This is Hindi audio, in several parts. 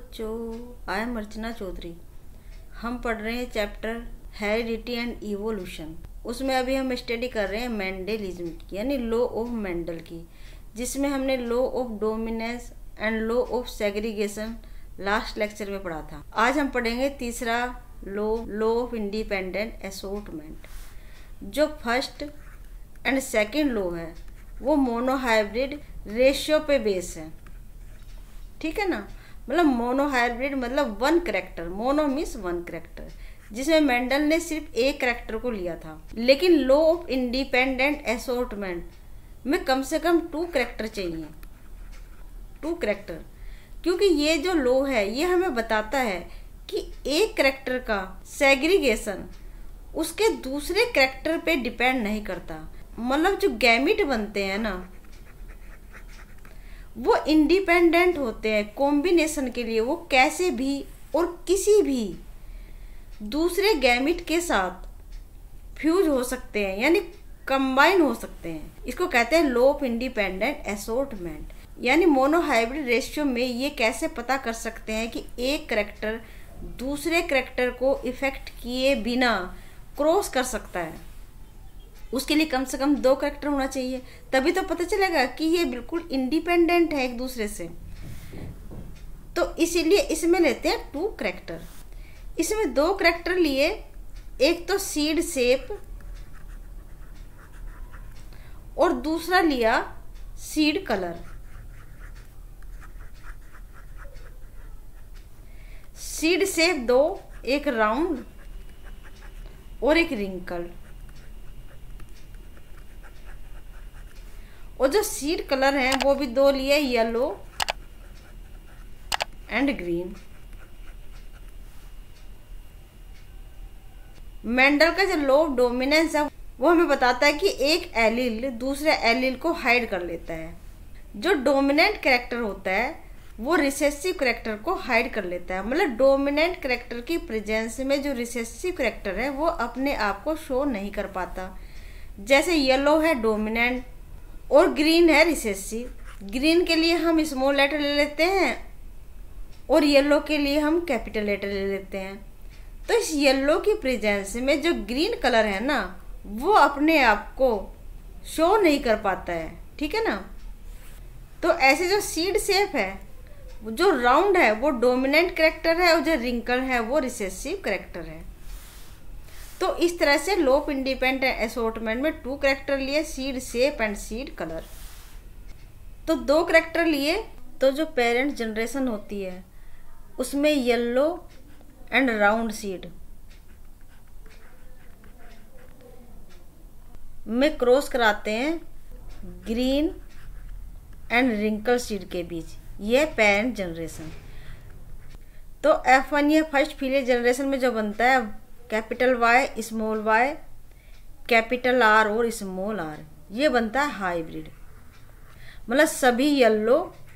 बच्चों, आई एम अर्चना चौधरी। हम पढ़ रहे हैं चैप्टर हेरिडिटी एंड इवोल्यूशन। उसमें अभी हम स्टडी कर रहे हैं मेंडलिज्म की, यानी लॉ ऑफ मेंडल की, जिसमें हमने law of dominance and law of segregation last lecture में पढ़ा था। आज हम पढ़ेंगे तीसरा लॉ ऑफ इंडिपेंडेंट असॉर्टमेंट। जो फर्स्ट एंड सेकंड लॉ है वो मोनोहाइब्रिड रेशियो पे बेस है, ठीक है ना। मतलब मोनोहाइब्रिड मतलब one character, mono means one character, जिसमें मेंडल ने सिर्फ एक करेक्टर को लिया था। लेकिन लॉ ऑफ इंडिपेंडेंट असॉर्टमेंट में कम से कम 2 करेक्टर चाहिए, 2 करेक्टर, क्योंकि ये जो लॉ है ये हमें बताता है कि एक करेक्टर का सेग्रीगेशन उसके दूसरे करेक्टर पे डिपेंड नहीं करता। मतलब जो गैमिट बनते हैं ना वो इंडिपेंडेंट होते हैं कॉम्बिनेशन के लिए। वो कैसे भी और किसी भी दूसरे गैमिट के साथ फ्यूज हो सकते हैं, यानी कंबाइन हो सकते हैं। इसको कहते हैं लॉ ऑफ इंडिपेंडेंट असॉर्टमेंट। यानी मोनोहाइब्रिड रेशियो में ये कैसे पता कर सकते हैं कि एक करेक्टर दूसरे करेक्टर को इफेक्ट किए बिना क्रॉस कर सकता है। उसके लिए कम से कम 2 करेक्टर होना चाहिए, तभी तो पता चलेगा कि ये बिल्कुल इंडिपेंडेंट है एक दूसरे से। तो इसीलिए इसमें लेते हैं 2 करेक्टर। इसमें 2 करेक्टर लिए, एक तो सीड शेप और दूसरा लिया सीड कलर। सीड शेप 2, एक राउंड और एक रिंकल। और जो सीड कलर है वो भी 2 लिए, येलो एंड ग्रीन। मेंडल का जो लॉ ऑफ डोमिनेंस है वो हमें बताता है कि एक एलील दूसरे एलील को हाइड कर लेता है। जो डोमिनेंट कैरेक्टर होता है वो रिसेसिव कैरेक्टर को हाइड कर लेता है। मतलब डोमिनेंट कैरेक्टर की प्रेजेंस में जो रिसेसिव कैरेक्टर है वो अपने आप को शो नहीं कर पाता। जैसे येलो है डोमिनेंट और ग्रीन है रिसेसिव। ग्रीन के लिए हम स्मॉल लेटर ले लेते हैं और येलो के लिए हम कैपिटल लेटर ले लेते हैं। तो इस येलो की प्रेजेंस में जो ग्रीन कलर है ना वो अपने आप को शो नहीं कर पाता है, ठीक है ना। तो ऐसे जो सीड शेप है, जो राउंड है वो डोमिनेंट कैरेक्टर है और जो रिंकल है वो रिसेसिव कैरेक्टर है। तो इस तरह से लॉ ऑफ इंडिपेंडेंट असॉर्टमेंट में 2 करेक्टर लिए, seed shape and seed colour. तो 2 करेक्टर लिए तो जो पेरेंट जनरेशन होती है उसमें येलो एंड राउंड सीड में क्रॉस कराते हैं ग्रीन एंड रिंकल सीड के बीच। ये पेरेंट जनरेशन। तो F1 ये फर्स्ट फीलियल जनरेशन में जो बनता है capital Y small y capital R और स्मॉल r, ये बनता है हाइब्रिड। मतलब सभी येलो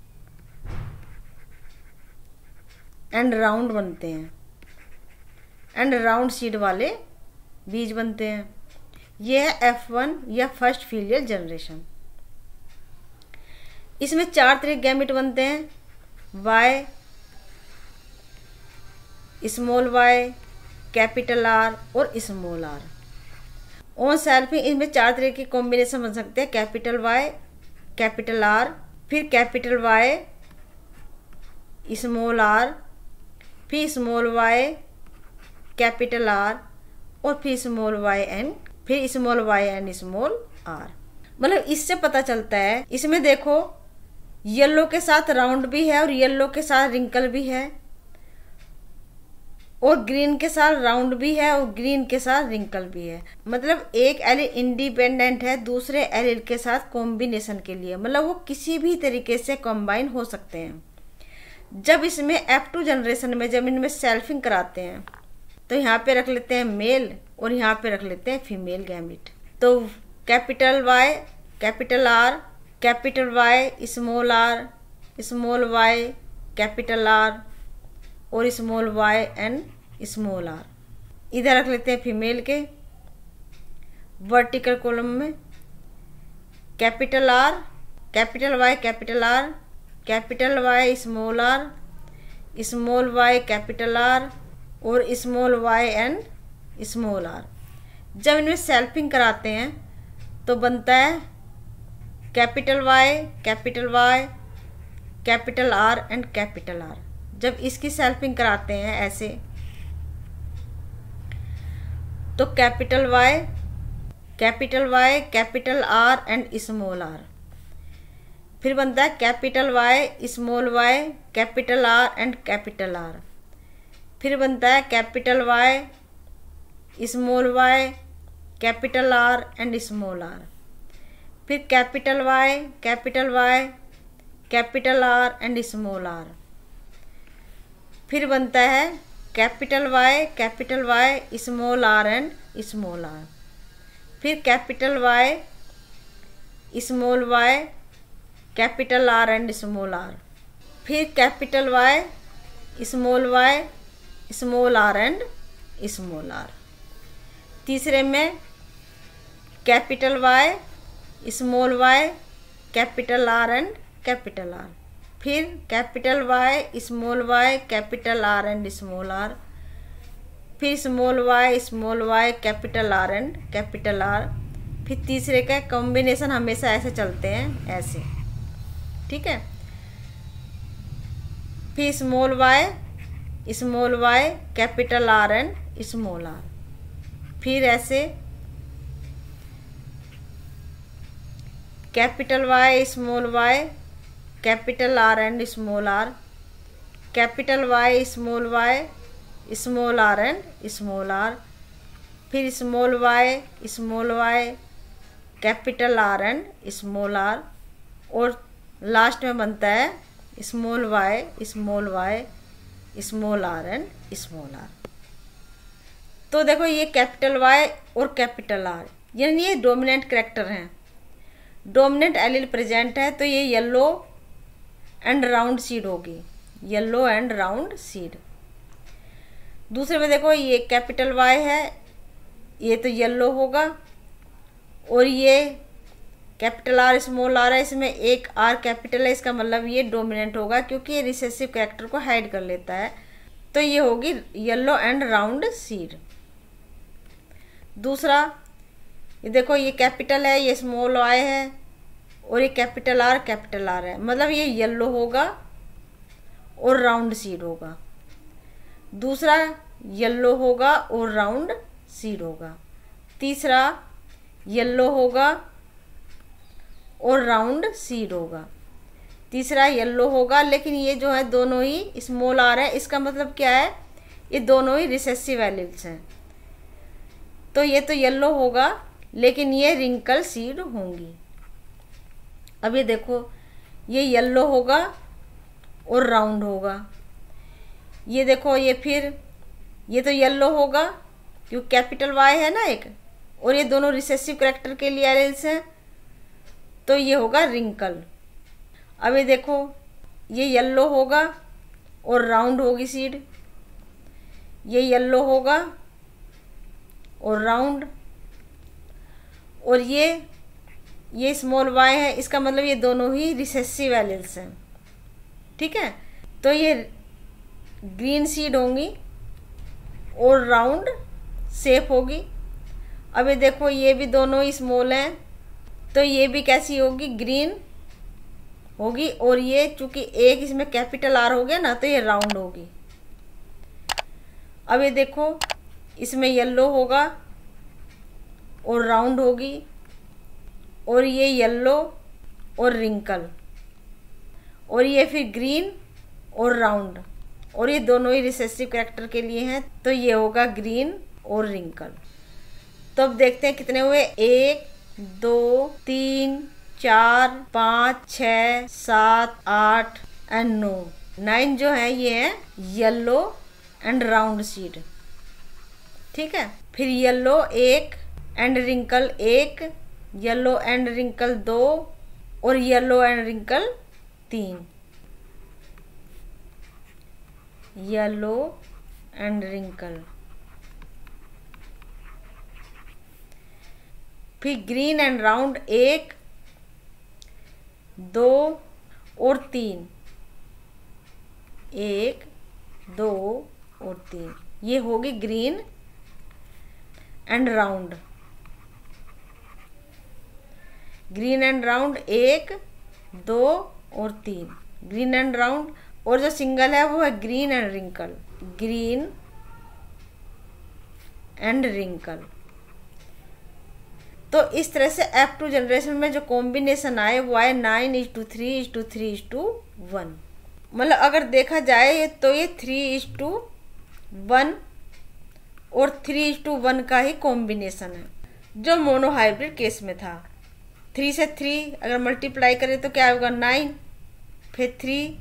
एंड राउंड बनते हैं एंड राउंड सीड वाले बीज बनते हैं। यह है F1 या फर्स्ट फीलियल जनरेशन। इसमें 4 तरह के गैमेट बनते हैं, Y small y capital R और स्मॉल r। ऑन सेल्फ में इनमें 4 तरह के कॉम्बिनेशन बन सकते हैं, कैपिटल Y कैपिटल R, फिर कैपिटल Y स्मॉल r, फिर स्मॉल y कैपिटल R और फिर स्मॉल y एंड फिर small y and small r। मतलब इससे पता चलता है, इसमें देखो येलो के साथ राउंड भी है और येलो के साथ रिंकल भी है और ग्रीन के साथ राउंड भी है और ग्रीन के साथ रिंकल भी है। मतलब एक एलिल इंडिपेंडेंट है दूसरे एलिल के साथ कॉम्बिनेशन के लिए। मतलब वो किसी भी तरीके से कंबाइन हो सकते हैं। जब इसमें F2 जनरेशन में जब इनमें सेल्फिंग कराते हैं तो यहाँ पे रख लेते हैं मेल और यहाँ पे रख लेते हैं फीमेल गैमेट। तो capital Y capital R capital Y small r small y capital R और small y and small r। इधर रख लेते हैं फीमेल के वर्टिकल कॉलम में capital R capital Y capital R capital Y small r small Y capital R और small Y and small R. जब इनमें सेल्फिंग कराते हैं तो बनता है capital Y capital R and capital R. जब इसकी सेल्फिंग कराते हैं ऐसे तो capital Y capital R and small R. फिर बनता है capital Y capital R and capital R. फिर बनता है capital Y small Y capital R and small R. फिर capital Y capital R and small R. फिर बनता है capital Y small R and small R. फिर capital Y small Y capital R and small R. फिर capital Y small R and small are. तीसरे में capital Y small Y capital R and capital R. फिर capital Y capital R and small R. फिर small Y capital R and capital R. फिर तीसरे का कॉम्बिनेशन हमेशा ऐसे चलते हैं, ऐसे, ठीक है। फिर small Y capital R and small R. फिर ऐसे capital Y capital R and small R. Capital Y small R and small R. फिर small Y capital R and small R. और लास्ट में बनता है small Y small R and small R. तो देखो ये कैपिटल वाई और कैपिटल आर यानी ये डोमिनेंट कैरेक्टर हैं। डोमिनेंट एलील प्रेजेंट है तो ये येलो एंड राउंड सीड होगी, येलो एंड राउंड सीड। दूसरे में देखो ये कैपिटल वाई है, ये तो येलो होगा, और ये कैपिटल आर स्मॉल आर है, इसमें एक आर कैपिटल है, इसका मतलब ये डोमिनेंट होगा क्योंकि ये रिसेसिव कैरेक्टर को हाइड कर लेता है, तो ये होगी येलो एंड राउंड सीड। दूसरा ये देखो ये कैपिटल है, ये स्मॉल वाई है, और ये कैपिटल आर है, मतलब ये येलो होगा और राउंड सीड होगा। दूसरा येलो होगा और राउंड सीड होगा। तीसरा येलो होगा और राउंड सीड होगा। तीसरा येलो होगा, लेकिन ये जो है दोनों ही स्मॉल आर है, इसका मतलब क्या है, ये दोनों ही रिसेसिव एलील्स हैं, तो ये तो येलो होगा लेकिन ये रिंकल सीड होंगी। अब ये देखो ये येलो होगा और राउंड होगा, ये देखो ये फिर ये तो येलो होगा क्योंकि कैपिटल वाई है ना एक, और ये दोनों रिसेसिव कैरेक्टर के लिए एलील्स हैं, तो ये होगा रिंकल। अब ये देखो ये येलो होगा और राउंड होगी सीड, ये येलो होगा और राउंड, और ये स्मॉल वाई है, इसका मतलब ये दोनों ही रिसेसिव एलील्स हैं, ठीक है। तो ये ग्रीन सीड होंगी और राउंड शेप होगी। अब ये देखो ये भी दोनों ही स्मॉल हैं, तो ये भी कैसी होगी, ग्रीन होगी, और ये चूंकि एक इसमें कैपिटल आर हो गया ना, तो ये राउंड होगी। अब ये देखो इसमें येलो होगा और राउंड होगी, और ये येलो और रिंकल, और ये फिर ग्रीन और राउंड, और ये दोनों ही रिसेसिव कैरेक्टर के लिए हैं, तो ये होगा ग्रीन और रिंकल। तो अब देखते हैं कितने हुए, 1 2 3 4 5 6 7 8 एंड 9। 9 जो है ये है येलो एंड राउंड सीड, ठीक है। फिर yellow 1 and wrinkle 1, yellow and wrinkle 2, और yellow and wrinkle 3, yellow and wrinkle. फिर ग्रीन एंड राउंड 1 2 और 3, 1 2 और 3। ये होगी green and round. Green and round 1 2 और 3, ग्रीन एंड राउंड। और जो सिंगल है वो है green and wrinkle, green and wrinkle. तो इस तरह से F2 जनरेशन में जो कॉम्बिनेशन आए वो आए 9:3:3:1। मतलब अगर देखा जाए तो ये 3:1 और 3:1 का ही कॉम्बिनेशन है जो मोनो हाइब्रिड केस में था। 3 से 3 अगर मल्टीप्लाई करें तो क्या होगा 9, फिर 3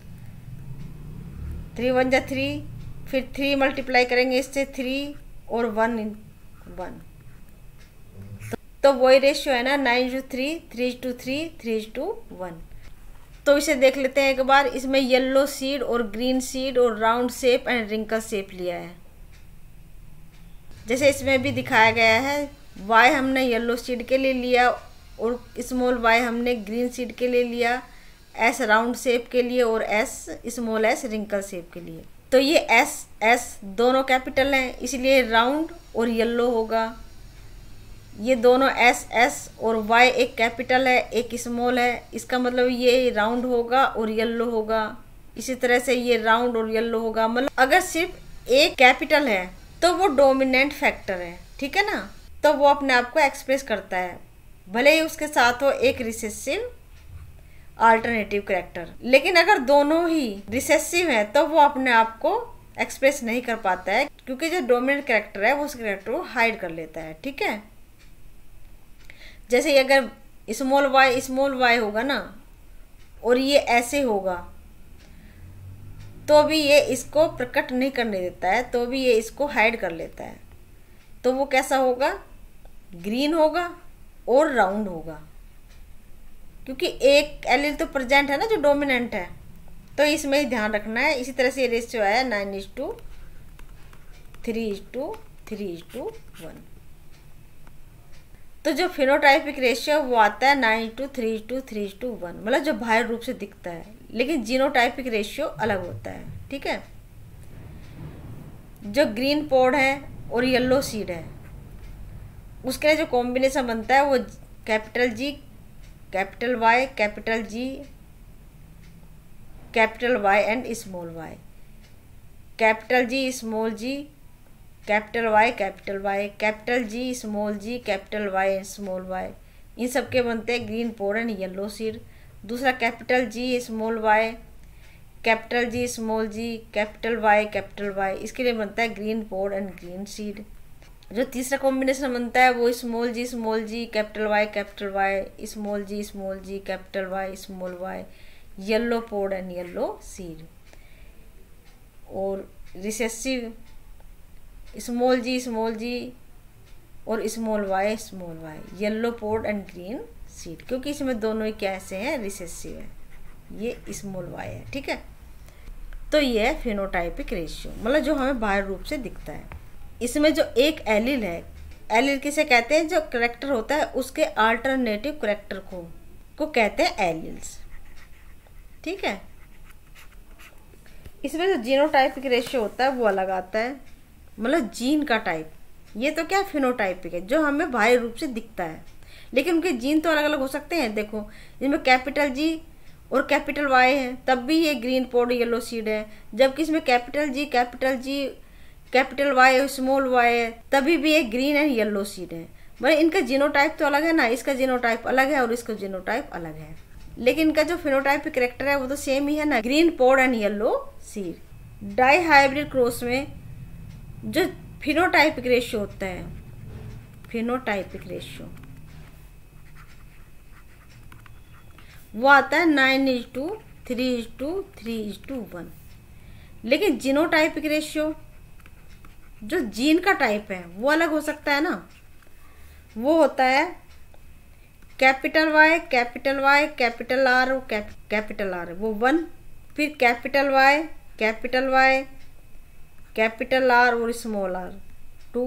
1 जा 3, फिर 3 मल्टीप्लाई करेंगे इससे 3 और 1 1। तो वही रेशियो है ना 9:3 3:3 3:1। तो इसे देख लेते हैं एक बार। इसमें येलो सीड और ग्रीन सीड और round shape and wrinkle shape लिया है। जैसे इसमें भी दिखाया गया है, y हमने येलो सीड के लिए लिया और स्मॉल y हमने ग्रीन सीड के लिए लिया, s राउंड शेप के लिए और स्मॉल s रिंकल शेप के लिए। तो ये s दोनों कैपिटल हैं, इसलिए राउंड और येलो होगा। ये दोनों s और y एक कैपिटल है एक स्मॉल है, इसका मतलब ये राउंड होगा और येलो होगा। इसी तरह से ये राउंड और येलो होगा। मतलब अगर सिर्फ एक कैपिटल है तो वो डोमिनेंट फैक्टर है, ठीक है ना, तो वो अपने आप को एक्सप्रेस करता है, भले ही उसके साथ हो एक रिसेसिव अल्टरनेटिव कैरेक्टर। लेकिन अगर दोनों ही रिसेसिव हैं तो वो अपने आप को एक्सप्रेस नहीं कर पाता है, क्योंकि जो डोमिनेंट कैरेक्टर है वो उस कैरेक्टर को हाइड कर लेता है, ठीक है। जैसे अगर स्मॉल y होगा ना और ये ऐसे होगा तो भी ये इसको प्रकट नहीं करने देता है, तो भी ये इसको हाइड कर लेता है। तो वो कैसा होगा, ग्रीन होगा और राउंड होगा, क्योंकि एक एलील तो प्रेजेंट है ना जो डोमिनेंट है, तो इसमें ही ध्यान रखना है। इसी तरह से ये रेशियो आया 9:3:3:1। तो जो फिनोटाइपिक रेशियो वो आता है 9:3:3:1, मतलब जो बाह्य रूप से दिखता है। लेकिन जीनोटाइपिक रेशियो अलग होता है, ठीक है। जो ग्रीन पॉड है और येलो सीड है उसके लिए जो कॉम्बिनेशन बनता है वो capital G capital Y capital G capital Y and small y, capital G small g capital Y capital Y capital G small g capital Y and small y। इन सब के बनते हैं green pod and yellow seed. दूसरा capital G small y capital G small g capital Y capital Y, इसके लिए बनता है green pod and green seed. जो तीसरा कॉम्बिनेशन बनता है वो small g capital Y small g capital Y small y, yellow pod and yellow seed. और रिसेसिव स्मॉल g और small y, yellow pod and green seed, क्योंकि इसमें दोनों ही कैसे हैं, रिसेसिव है, ये स्मॉल y है, ठीक है। तो ये है फिनोटाइपिक रेशियो, मतलब जो हमें बाह्य रूप से दिखता है। इसमें जो एक एलील है, एलील किसे कहते हैं, जो करैक्टर होता है उसके अल्टरनेटिव करैक्टर को कहते हैं एलील्स, ठीक है। इसमें जो जीनोटाइपिक रेशियो होता है वो अलग आता है, मतलब जीन का टाइप। ये तो क्या फिनोटाइपिक है, जो हमें बाह्य रूप से दिखता है, लेकिन उनके जीन तो अलग अलग हो सकते हैं। देखो इसमें कैपिटल G और कैपिटल Y है, तब भी ये ग्रीन पॉड येलो सीड है। जबकि इसमें कैपिटल G कैपिटल Y और स्मॉल y है, तभी भी ये ग्रीन एंड येलो सीड है। मतलब इनका जीनोटाइप तो अलग है ना, इसका जीनोटाइप अलग है और इसका जीनोटाइप अलग है, लेकिन इनका जो फिनोटाइपिक कैरेक्टर है वो तो सेम ही है ना, green pod and yellow seed. Dihybrid cross में जो फिनोटाइपिक रेशियो होता है, फिनोटाइपिक रेशियो वो आता है 9:3:3:1। लेकिन जीनोटाइपिक रेशियो जो जीन का टाइप है वो अलग हो सकता है ना, वो होता है कैपिटल Y कैपिटल R और कैपिटल R, वो 1, फिर कैपिटल Y कैपिटल R और स्मॉल r 2,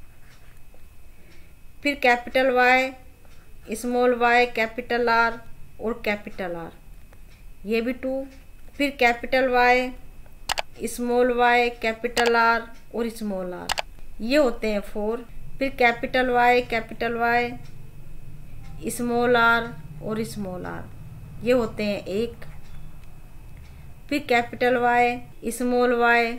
फिर capital Y small y capital R और कैपिटल R, ये भी 2, फिर capital Y small Y, capital R और स्मॉल आर, ये होते हैं 4। फिर कैपिटल वाई, स्मॉल आर और स्मॉल आर, ये होते हैं 1। फिर capital Y, small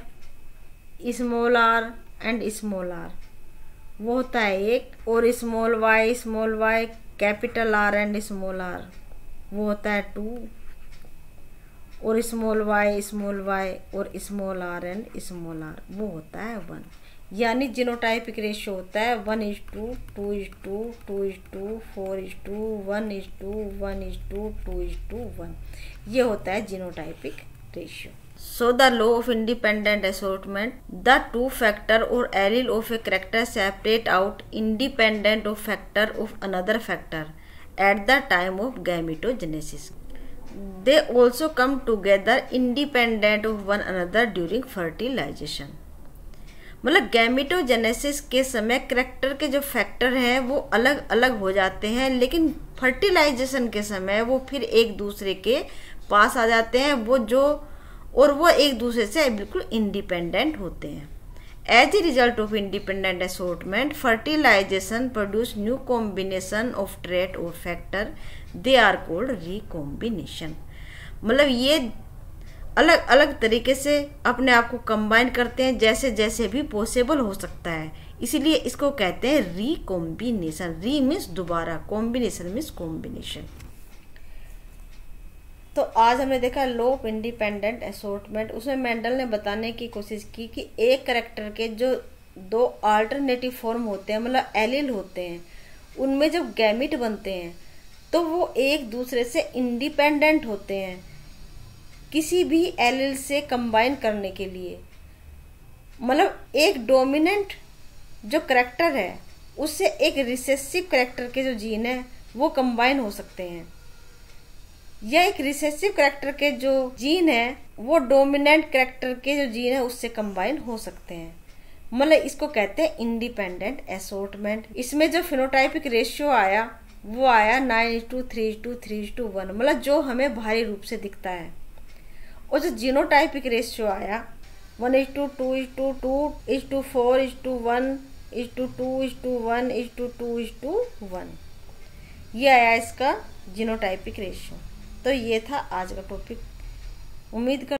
R and small R, वो होता है 1। और small Y, capital R and small R, वो होता है 2। और स्मॉल वाई और small R and small R, वो होता है 1। यानी जीनोटाइपिक रेशियो होता है 1:2, 2:2, 2:2, 4:1, 1:1, 2:1, ये होता है genotypic ratio. So the law of independent assortment, the two factor or allele of a character separate out independent of factor of another factor at the time of gametogenesis. They also come together independent of one another during fertilization. मतलब गैमेटोजेनेसिस के समय करैक्टर के जो फैक्टर हैं वो अलग अलग हो जाते हैं, लेकिन फर्टिलाइजेशन के समय वो फिर एक दूसरे के पास आ जाते हैं, वो एक दूसरे से बिल्कुल इंडिपेंडेंट होते हैं। As a result of independent assortment, fertilization produce new combination of trait और factor, they are called recombination. मतलब ये अलग अलग तरीके से अपने आप को कंबाइन करते हैं जैसे जैसे भी पॉसिबल हो सकता है, इसीलिए इसको कहते हैं रिकॉम्बिनेशन। री मीन्स दोबारा, कॉम्बिनेशन मीन्स कॉम्बिनेशन। तो आज हमने देखा लॉ ऑफ इंडिपेंडेंट असॉर्टमेंट। उसमें मेंडल ने बताने की कोशिश की कि एक करैक्टर के जो 2 अल्टरनेटिव फॉर्म होते हैं, मतलब एलील होते हैं, उनमें जब गैमिट बनते हैं तो वो एक दूसरे से इंडिपेंडेंट होते हैं किसी भी एलील से कंबाइन करने के लिए। मतलब एक डोमिनेंट जो करैक्टर है उससे एक रिसेसिव करैक्टर के जो जीन है वो कंबाइन हो सकते हैं, या एक रिसेसिव करैक्टर के जो जीन है वो डोमिनेंट करैक्टर के जो जीन है उससे कंबाइन हो सकते हैं। मतलब इसको कहते हैं इंडिपेंडेंट असॉर्टमेंट। इसमें जो फिनोटाइपिक रेशियो आया वो आया 9:3:3:1, मतलब जो हमें भारी रूप से दिखता है। और जो जीनोटाइपिक रेशियो आया 1:2:2:2:4:1:2:1:2:1, ये आया इसका जीनोटाइपिक रेशियो। तो ये था आज का टॉपिक। उम्मीद कर